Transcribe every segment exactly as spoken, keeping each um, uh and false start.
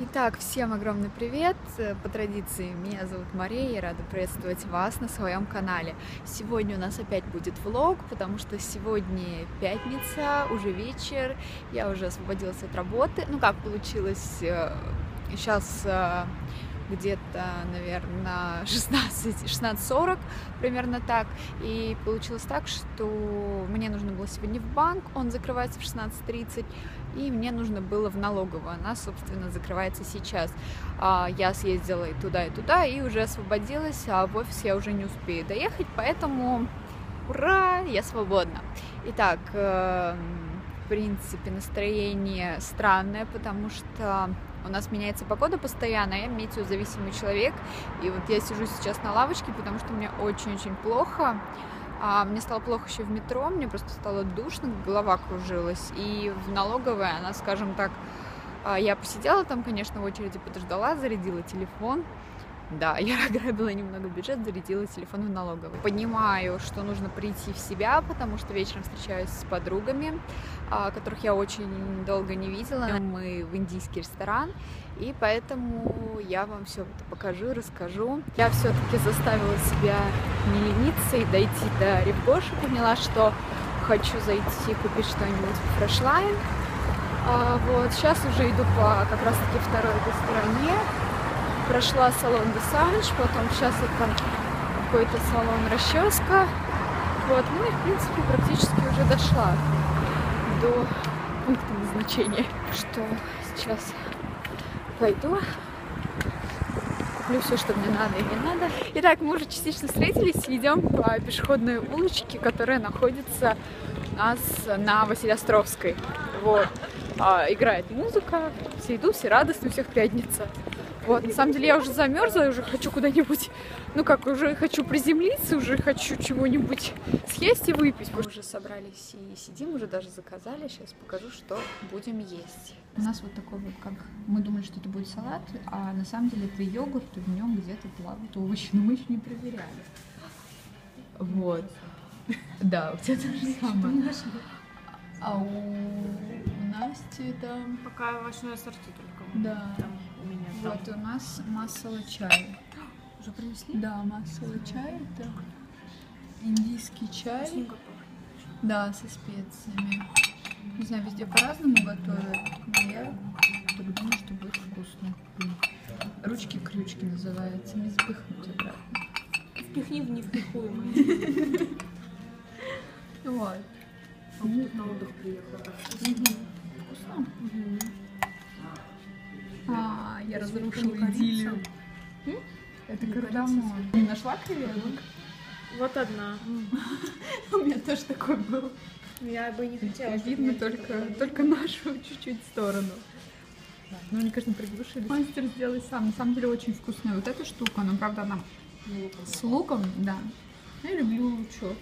Итак, всем огромный привет! По традиции, меня зовут Мария, я рада приветствовать вас на своем канале. Сегодня у нас опять будет влог, потому что сегодня пятница, уже вечер, я уже освободилась от работы. Ну как получилось, сейчас где-то, наверное, шестнадцать сорок, примерно так. И получилось так, что мне нужно было сегодня в банк, он закрывается в шестнадцать тридцать, и мне нужно было в налоговую, она, собственно, закрывается сейчас. Я съездила и туда, и туда, и уже освободилась, а в офис я уже не успею доехать, поэтому ура, я свободна. Итак, в принципе, настроение странное, потому что у нас меняется погода постоянно, я метеозависимый человек, и вот я сижу сейчас на лавочке, потому что мне очень-очень плохо. А мне стало плохо еще в метро, мне просто стало душно, голова кружилась, и в налоговой она, скажем так, я посидела там, конечно, в очереди подождала, зарядила телефон. Да, я ограбила немного бюджет, зарядила телефон в налоговой. Понимаю, что нужно прийти в себя, потому что вечером встречаюсь с подругами, которых я очень долго не видела. Мы в индийский ресторан, и поэтому я вам все это покажу, расскажу. Я все-таки заставила себя не лениться и дойти до Рив-Гоши. Поняла, что хочу зайти купить что-нибудь в Фрешлайн. Вот, сейчас уже иду по как раз-таки второй этой стороне. Прошла салон Десанж, потом сейчас это какой-то салон Расческа. Вот, ну и в принципе практически уже дошла до пункта назначения. Что сейчас пойду, куплю все, что мне надо и не надо. Итак, мы уже частично встретились, идем по пешеходной улочке, которая находится у нас на Василиостровской. Вот, а, играет музыка, все идут, все радостны, у всех пятница. Вот, на самом деле я уже замерзла, я уже хочу куда-нибудь, ну как, уже хочу приземлиться, уже хочу чего-нибудь съесть и выпить. Мы уже собрались и сидим, уже даже заказали, сейчас покажу, что будем есть. У нас вот такой вот, как, мы думали, что это будет салат, а на самом деле это йогурт, и в нем где-то плавают овощи, но мы еще не проверяли. Вот. Да, у тебя то же самое. А у Насти там... Пока овощное ассорти только. Да. Там у меня там. Вот у нас массовый чай. Уже принесли? Да, массовый чай. Это индийский чай. Вкусненько. Да, со специями. Не знаю, везде по-разному готовят, но я так думаю, что будет вкусно. Ручки-крючки называется. Не запихнуть обратно. Впихни в невпихуемое. Вот. А тут на отдых приехала. Вкусно? А, я разрушила идиллию. Это кардамон. Не нашла креветок? Вот одна. У меня тоже такой был. Я бы не хотела. Видно только, только нашу чуть-чуть сторону. Ну, они, конечно, приглушили. Мастер сделай сам. На самом деле очень вкусная вот эта штука. Но, правда, она с луком, да. Я люблю лучок.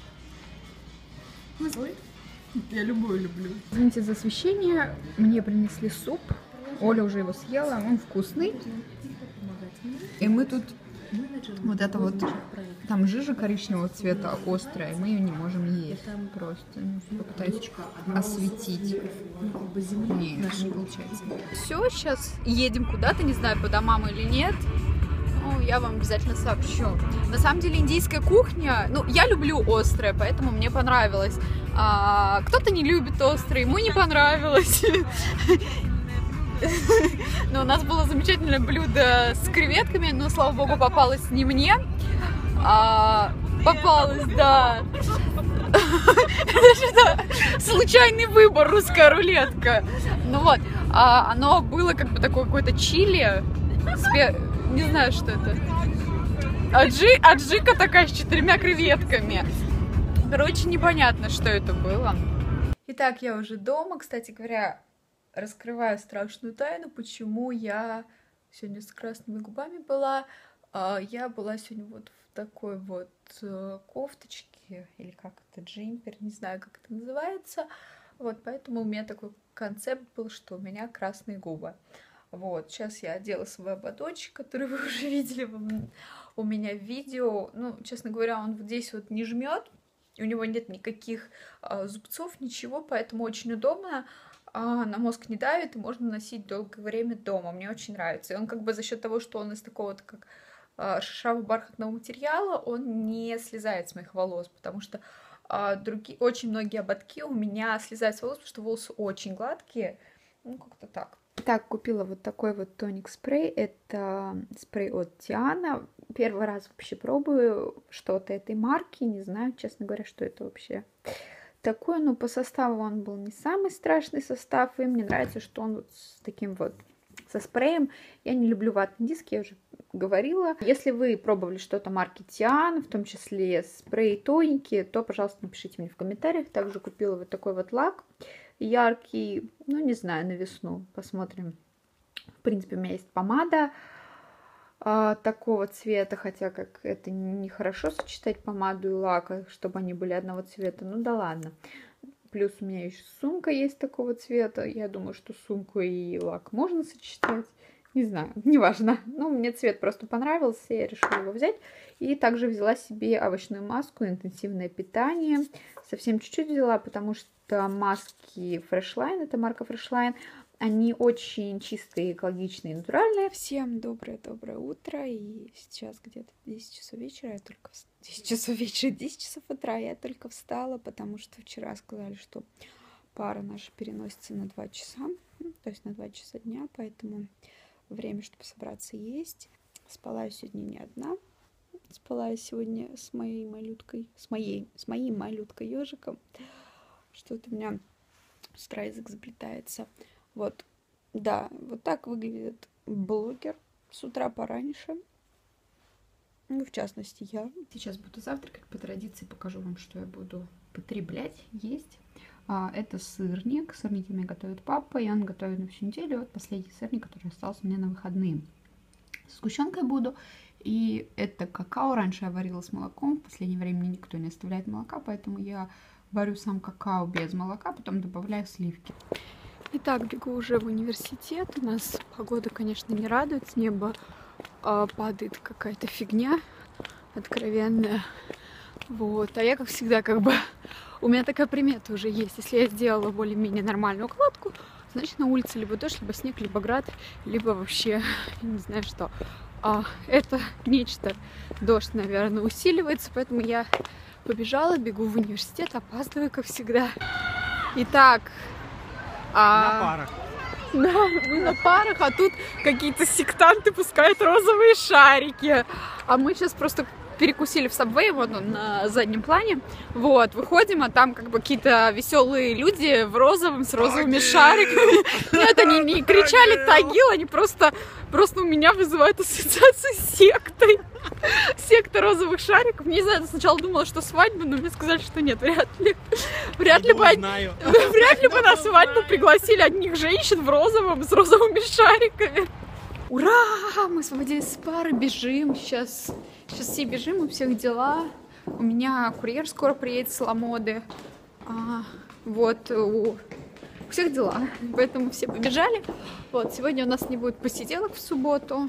Ой. Я любую люблю. Извините за освещение. Мне принесли суп. Оля уже его съела. Он вкусный. И мы тут вот это вот, там жижа коричневого цвета острая, мы ее не можем есть. Просто попытаюсь осветить. Не, не получается. Все, сейчас едем куда-то, не знаю, по домам или нет. Ну, я вам обязательно сообщу. На самом деле индийская кухня, ну, я люблю острое, поэтому мне понравилось. А, кто-то не любит острое, ему не понравилось. Но у нас было замечательное блюдо с креветками, но, слава богу, попалось не мне, а попалось, да. Это случайный выбор, русская рулетка. Ну вот, а оно было как бы такое какое-то чили, спе... не знаю, что это. Аджи... Аджика такая с четырьмя креветками. Короче, непонятно, что это было. Итак, я уже дома, кстати говоря. Раскрываю страшную тайну, почему я сегодня с красными губами была. Я была сегодня вот в такой вот кофточке, или как это, джемпер, не знаю, как это называется. Вот, поэтому у меня такой концепт был, что у меня красные губы. Вот, сейчас я одела свой ободочек, который вы уже видели у меня в видео. Ну, честно говоря, он вот здесь вот не жмет, у него нет никаких зубцов, ничего, поэтому очень удобно. а на мозг не давит, и можно носить долгое время дома. Мне очень нравится. И он как бы за счет того, что он из такого вот как а, шершавого бархатного материала, он не слезает с моих волос, потому что а, другие, очень многие ободки у меня слезают с волос, потому что волосы очень гладкие. Ну, как-то так. Так, купила вот такой вот тоник-спрей. Это спрей от Диана. Первый раз вообще пробую что-то этой марки. Не знаю, честно говоря, что это вообще такое. Но по составу он был не самый страшный состав. И мне нравится, что он вот с таким вот, со спреем. Я не люблю ватные диски, я уже говорила. Если вы пробовали что-то марки Диана, в том числе спрей и тоники, то, пожалуйста, напишите мне в комментариях. Также купила вот такой вот лак. Яркий, ну не знаю, на весну, посмотрим. В принципе, у меня есть помада а, такого цвета, хотя как это нехорошо сочетать помаду и лак, чтобы они были одного цвета, ну да ладно. Плюс у меня еще сумка есть такого цвета, я думаю, что сумку и лак можно сочетать. Не знаю, неважно. Ну, мне цвет просто понравился, я решила его взять. И также взяла себе овощную маску, интенсивное питание. Совсем чуть-чуть взяла, потому что маски Freshline, это марка Freshline, они очень чистые, экологичные, натуральные. Всем доброе-доброе утро. И сейчас где-то десять часов вечера, я только... десять часов вечера, десять часов утра я только встала, потому что вчера сказали, что пара наша переносится на два часа, то есть на два часа дня, поэтому... Время, чтобы собраться, есть. Спала я сегодня не одна. Спала я сегодня с моей малюткой, с моей, с моим малюткой ежиком. Что-то у меня с утра язык заплетается. Вот, да, вот так выглядит блогер с утра пораньше. Ну, в частности, я. Сейчас буду завтракать. По традиции покажу вам, что я буду потреблять, есть. А, это сырник. Сырники мне готовит папа, и он готовит на всю неделю. Вот последний сырник, который остался у меня на выходные. С сгущенкой буду. И это какао. Раньше я варила с молоком. В последнее время мне никто не оставляет молока, поэтому я варю сам какао без молока, потом добавляю сливки. Итак, бегу уже в университет. У нас погода, конечно, не радует. С неба а, падает какая-то фигня откровенная. Вот. А я, как всегда, как бы... У меня такая примета уже есть. Если я сделала более-менее нормальную укладку, значит, на улице либо дождь, либо снег, либо град, либо вообще, не знаю что. А это нечто. Дождь, наверное, усиливается, поэтому я побежала, бегу в университет, опаздываю, как всегда. Итак... А... На парах. Да, мы на парах, а тут какие-то сектанты пускают розовые шарики. А мы сейчас просто... перекусили в Subway, вот он на заднем плане. Вот, выходим, а там как бы какие-то веселые люди в розовом, с розовыми Тагил! Шариками. Нет, они не кричали Тагил, они просто, просто у меня вызывают ассоциацию с сектой. Секта розовых шариков. Не знаю, сначала думала, что свадьба, но мне сказали, что нет, вряд ли. Вряд ли бы, вряд ли бы на свадьбу пригласили одних женщин в розовом, с розовыми шариками. Ура! Мы освободились с пары, бежим. Сейчас, сейчас все бежим, у всех дела. У меня курьер скоро приедет с Ламоды. А, вот, у, у всех дела. Поэтому все побежали. Вот, сегодня у нас не будет посиделок в субботу.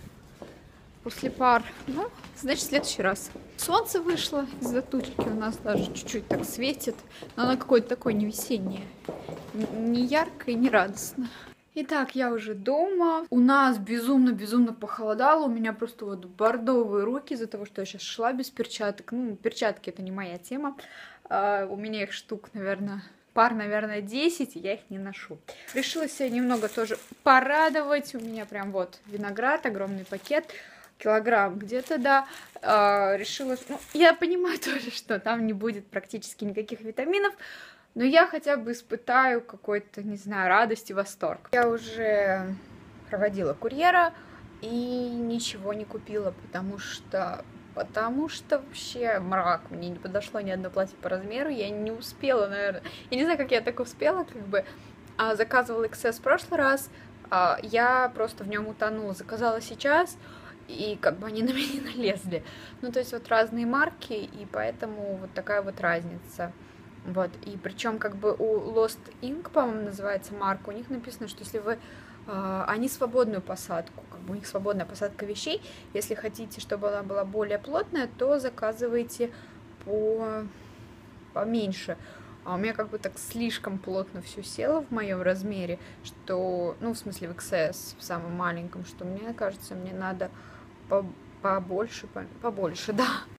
После пар. Ну, значит, в следующий раз. Солнце вышло из-за тучки. У нас даже чуть-чуть так светит. Но оно какое-то такое не весеннее. Не яркое, не радостное. Итак, я уже дома. У нас безумно-безумно похолодало. У меня просто вот бордовые руки из-за того, что я сейчас шла без перчаток. Ну, перчатки — это не моя тема. А, у меня их штук, наверное, пар, наверное, десять, и я их не ношу. Решила себя немного тоже порадовать. У меня прям вот виноград, огромный пакет. Килограмм где-то, да. А, решила... Ну, я понимаю тоже, что там не будет практически никаких витаминов. Но я хотя бы испытаю какой-то, не знаю, радость и восторг. Я уже проводила курьера и ничего не купила, потому что... Потому что вообще мрак. Мне не подошло ни одно платье по размеру. Я не успела, наверное. Я не знаю, как я так успела, как бы. А, заказывала икс эс в прошлый раз. А, я просто в нем утонула. Заказала сейчас, и как бы они на меня не налезли. Ну, то есть вот разные марки, и поэтому вот такая вот разница. Вот, и причем как бы у Lost Ink, по-моему, называется марка, у них написано, что если вы, э, они свободную посадку, как бы у них свободная посадка вещей, если хотите, чтобы она была более плотная, то заказывайте по поменьше. а у меня как бы так слишком плотно все село в моем размере, что, ну, в смысле в икс эс, в самом маленьком, что мне кажется, мне надо по побольше, по побольше, да.